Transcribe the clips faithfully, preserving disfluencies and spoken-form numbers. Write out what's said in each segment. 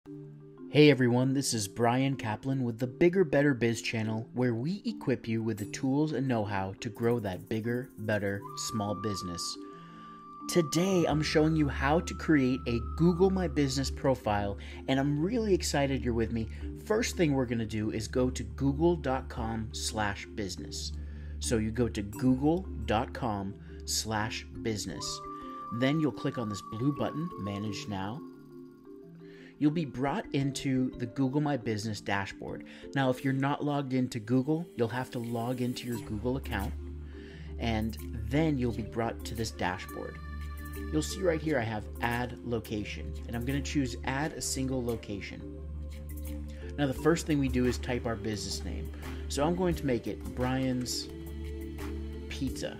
Hey everyone, this is Bryan Caplan with the Bigger Better Biz channel, where we equip you with the tools and know-how to grow that bigger, better small business. Today I'm showing you how to create a Google My Business profile, and I'm really excited you're with me. First thing we're going to do is go to google dot com slash business. So you go to google dot com slash business. Then you'll click on this blue button, Manage Now. You'll be brought into the Google My Business dashboard. Now, if you're not logged into Google, you'll have to log into your Google account, and then you'll be brought to this dashboard. You'll see right here I have Add Location, and I'm going to choose Add a Single Location. Now, the first thing we do is type our business name. So I'm going to make it Bryan's Pizza.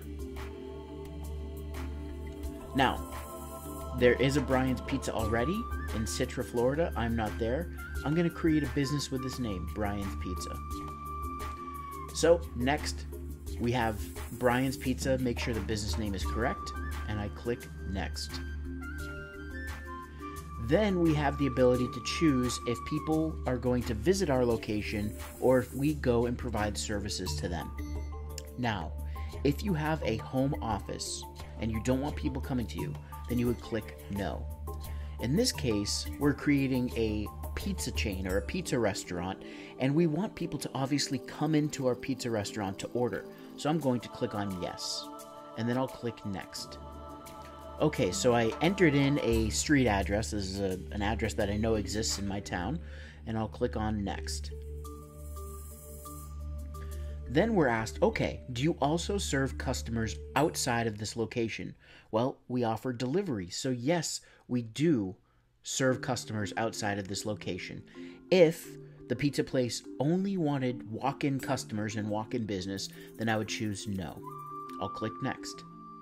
Now, there is a Bryan's Pizza already in Citra, Florida. I'm not there. I'm going to create a business with this name, Bryan's Pizza. So next, we have Bryan's Pizza. Make sure the business name is correct, and I click Next. Then we have the ability to choose if people are going to visit our location or if we go and provide services to them. Now, if you have a home office and you don't want people coming to you, then you would click No. In this case, we're creating a pizza chain or a pizza restaurant, and we want people to obviously come into our pizza restaurant to order. So I'm going to click on Yes, and then I'll click Next. Okay, so I entered in a street address. This is a, an address that I know exists in my town, and I'll click on Next. Then we're asked, okay, do you also serve customers outside of this location? Well, we offer delivery, so yes, we do serve customers outside of this location. If the pizza place only wanted walk-in customers and walk-in business, then I would choose no. I'll click Next.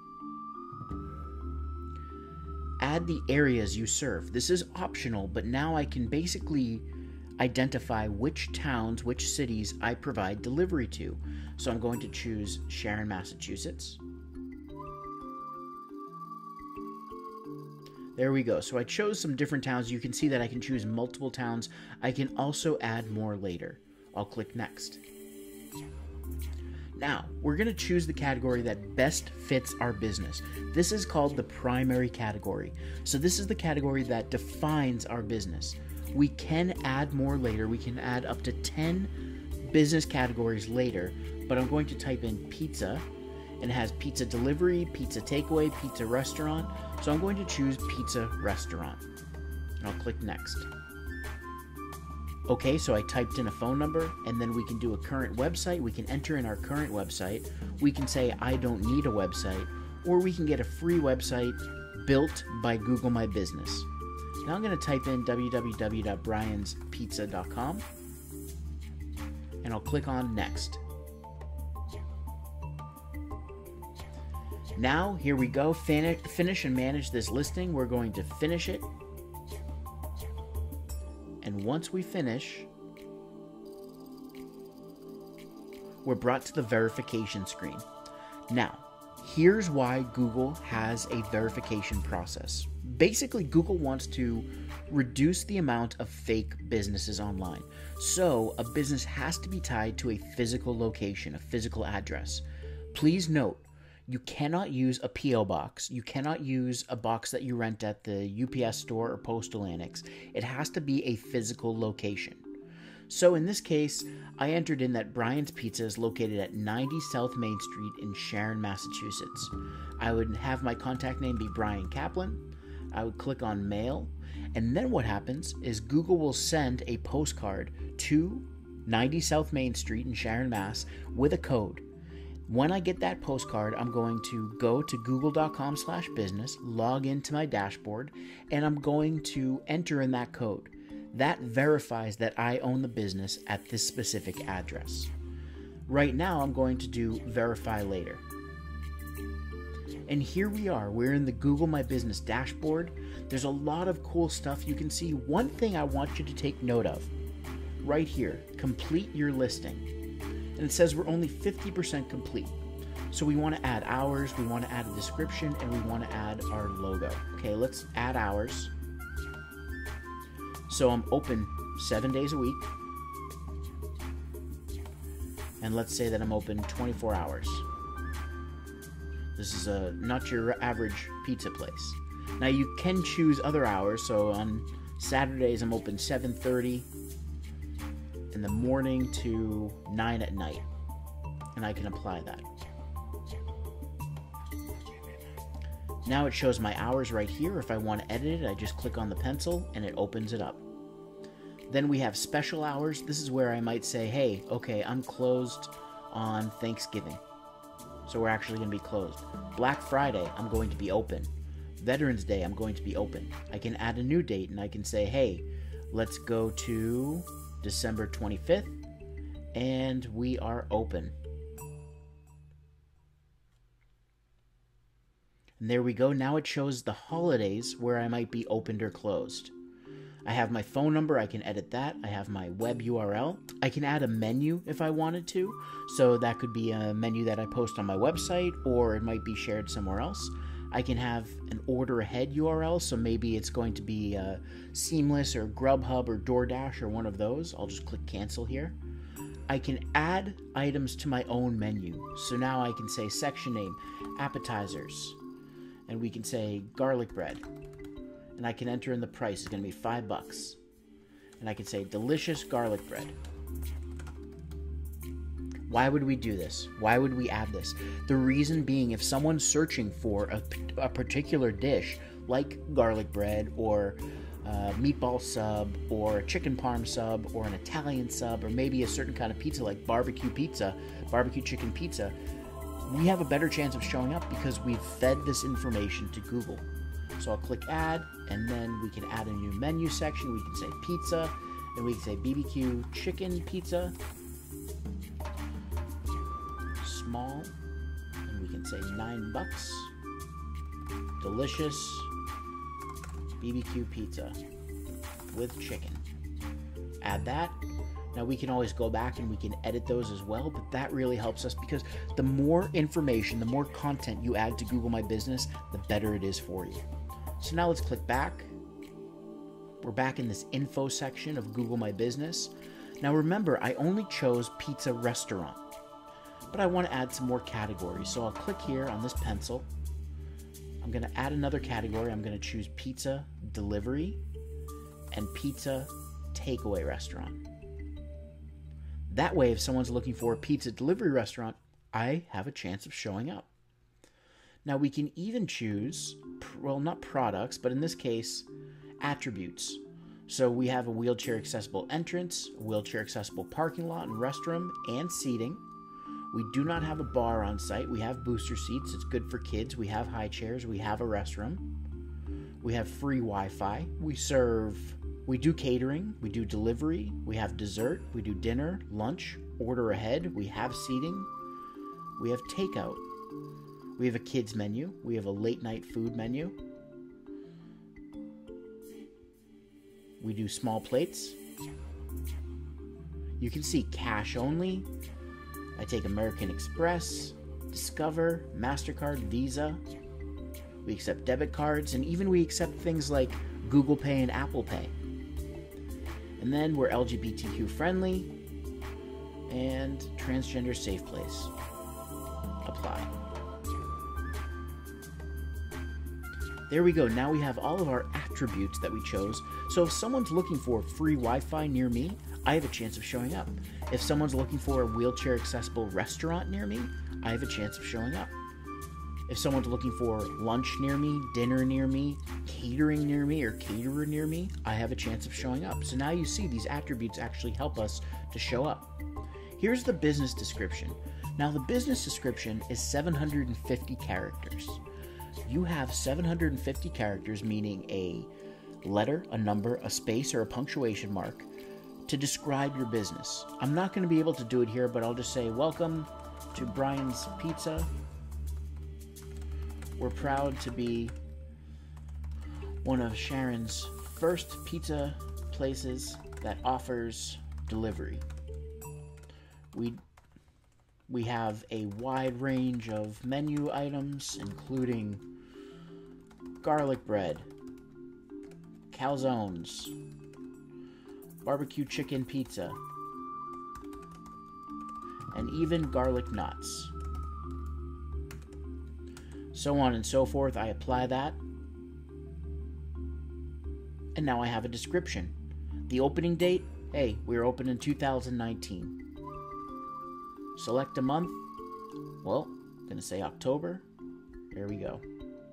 Add the areas you serve. This is optional, but now I can basically identify which towns, which cities I provide delivery to. So I'm going to choose Sharon, Massachusetts. There we go. So I chose some different towns. You can see that I can choose multiple towns. I can also add more later. I'll click Next. Now, we're going to choose the category that best fits our business. This is called the primary category. So this is the category that defines our business. We can add more later. We can add up to ten business categories later, but I'm going to type in pizza, and it has pizza delivery, pizza takeaway, pizza restaurant. So I'm going to choose pizza restaurant, and I'll click Next. Okay, so I typed in a phone number, and then we can do a current website. We can enter in our current website. We can say, I don't need a website, or we can get a free website built by Google My Business. Now I'm going to type in w w w dot bryans pizza dot com, and I'll click on Next. Now, here we go. Fin- finish and manage this listing. We're going to finish it. And once we finish, we're brought to the verification screen. Now, here's why Google has a verification process. Basically, Google wants to reduce the amount of fake businesses online. So, a business has to be tied to a physical location, a physical address. Please note, you cannot use a P O box. You cannot use a box that you rent at the U P S store or postal annex. It has to be a physical location. So in this case, I entered in that Bryan's Pizza is located at ninety South Main Street in Sharon, Massachusetts. I would have my contact name be Bryan Caplan. I would click on Mail, and then what happens is Google will send a postcard to ninety South Main Street in Sharon, Mass with a code. When I get that postcard, I'm going to go to google dot com slash business, log into my dashboard, and I'm going to enter in that code. That verifies that I own the business at this specific address. Right now, I'm going to do Verify Later. And here we are. We're in the Google My Business dashboard. There's a lot of cool stuff you can see. One thing I want you to take note of, right here, complete your listing. And it says we're only fifty percent complete. So we want to add hours, we want to add a description, and we want to add our logo. Okay, let's add hours. So I'm open seven days a week. And let's say that I'm open twenty-four hours. This is a not your average pizza place. Now you can choose other hours. So on Saturdays I'm open seven thirty in the morning to nine at night. And I can apply that. Now it shows my hours right here. If I want to edit it, I just click on the pencil and it opens it up. Then we have special hours. This is where I might say, hey, okay, I'm closed on Thanksgiving. So we're actually going to be closed. Black Friday, I'm going to be open. Veterans Day, I'm going to be open. I can add a new date and I can say, hey, let's go to December twenty-fifth and we are open. And there we go. Now it shows the holidays where I might be opened or closed. I have my phone number. I can edit that. I have my web U R L. I can add a menu if I wanted to. So that could be a menu that I post on my website, or it might be shared somewhere else. I can have an order ahead U R L. So maybe it's going to be uh, Seamless or Grubhub or DoorDash or one of those. I'll just click cancel here. I can add items to my own menu. So now I can say section name, appetizers. And we can say garlic bread. And I can enter in the price. It's going to be five bucks. And I can say delicious garlic bread. Why would we do this? Why would we add this? The reason being, if someone's searching for a, a particular dish, like garlic bread or uh, meatball sub or a chicken parm sub or an Italian sub or maybe a certain kind of pizza like barbecue pizza, barbecue chicken pizza, we have a better chance of showing up because we've fed this information to Google. So I'll click add, and then we can add a new menu section. We can say pizza, and we can say B B Q chicken pizza, small, and we can say nine bucks, delicious B B Q pizza with chicken. Add that. Now we can always go back and we can edit those as well, but that really helps us because the more information, the more content you add to Google My Business, the better it is for you. So now let's click back. We're back in this info section of Google My Business. Now remember, I only chose pizza restaurant, but I want to add some more categories. So I'll click here on this pencil. I'm going to add another category. I'm going to choose pizza delivery and pizza takeaway restaurant. That way, if someone's looking for a pizza delivery restaurant, I have a chance of showing up. Now, we can even choose, well, not products, but in this case, attributes. So we have a wheelchair accessible entrance, a wheelchair accessible parking lot and restroom, and seating. We do not have a bar on site. We have booster seats. It's good for kids. We have high chairs. We have a restroom. We have free Wi-Fi. We serve... We do catering, we do delivery, we have dessert, we do dinner, lunch, order ahead, we have seating, we have takeout, we have a kids menu, we have a late night food menu, we do small plates, you can see cash only, I take American Express, Discover, MasterCard, Visa, we accept debit cards, and even we accept things like Google Pay and Apple Pay. And then we're L G B T Q friendly and transgender safe place. Apply. There we go. Now we have all of our attributes that we chose. So if someone's looking for free Wi-Fi near me, I have a chance of showing up. If someone's looking for a wheelchair accessible restaurant near me, I have a chance of showing up. If someone's looking for lunch near me, dinner near me, catering near me, or caterer near me, I have a chance of showing up. So now you see these attributes actually help us to show up. Here's the business description. Now the business description is seven hundred fifty characters. You have seven hundred fifty characters, meaning a letter, a number, a space, or a punctuation mark to describe your business. I'm not going to be able to do it here, but I'll just say, welcome to Bryan's Pizza. We're proud to be one of Sharon's first pizza places that offers delivery. We, we have a wide range of menu items, including garlic bread, calzones, barbecue chicken pizza, and even garlic knots. So on and so forth. I apply that. And now I have a description. The opening date, hey, we were open in two thousand nineteen. Select a month. Well, I'm going to say October. There we go.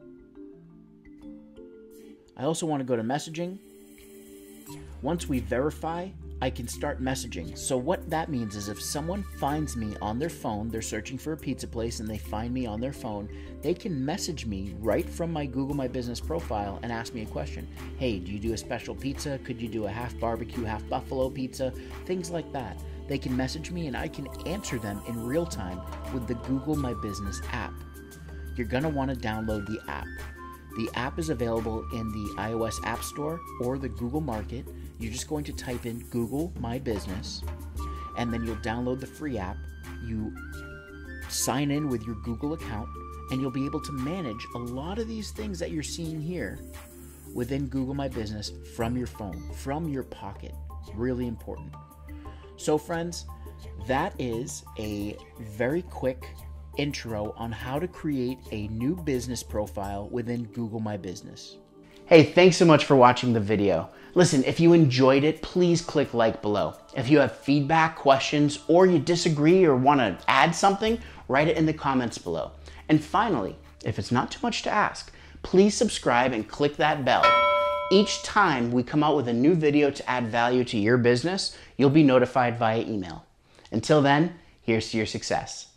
I also want to go to messaging. Once we verify, I can start messaging. So what that means is if someone finds me on their phone, they're searching for a pizza place and they find me on their phone, they can message me right from my Google My Business profile and ask me a question. Hey, do you do a special pizza? Could you do a half barbecue, half buffalo pizza? Things like that. They can message me and I can answer them in real time with the Google My Business app. You're going to want to download the app. The app is available in the iOS App Store or the Google Market. You're just going to type in Google My Business, and then you'll download the free app. You sign in with your Google account, and you'll be able to manage a lot of these things that you're seeing here within Google My Business from your phone, from your pocket. Really important. So friends, that is a very quick intro on how to create a new business profile within Google My Business. Hey, thanks so much for watching the video. Listen, if you enjoyed it, please click like below. If you have feedback, questions, or you disagree or want to add something, write it in the comments below. And finally, if it's not too much to ask, please subscribe and click that bell. Each time we come out with a new video to add value to your business, you'll be notified via email. Until then, here's to your success.